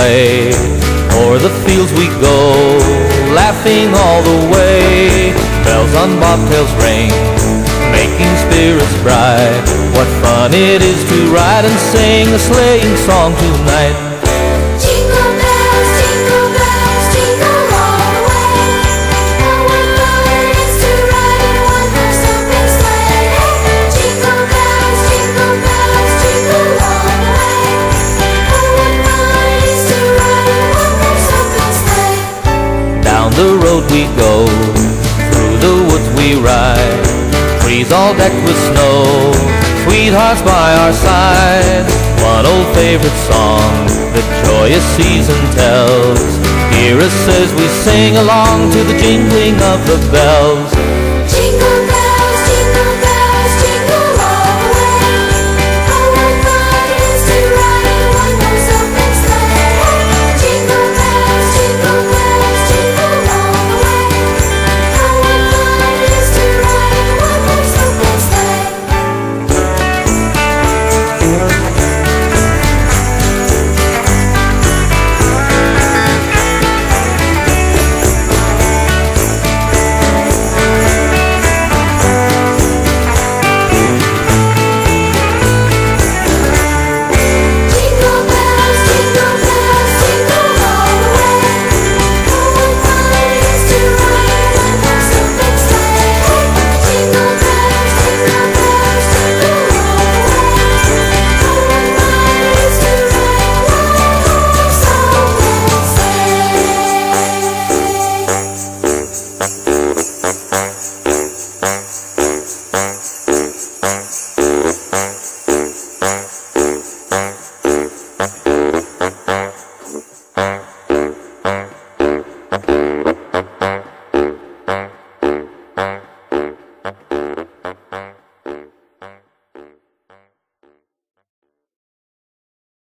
sleigh. O'er the fields we go, laughing all the way. Bells on bobtails ring, making spirits bright. What fun it is to ride and sing a sleighing song tonight. Jingle bells, jingle all the way. Oh, what fun it is to ride in one horse open sleigh. Jingle bells, jingle all the way. Oh, what fun it is to ride in one horse open sleigh. Down the road we go, through the woods we ride. Trees all decked with snow, sweethearts by our side. One old favorite song the joyous season tells. Hear us as we sing along to the jingling of the bells.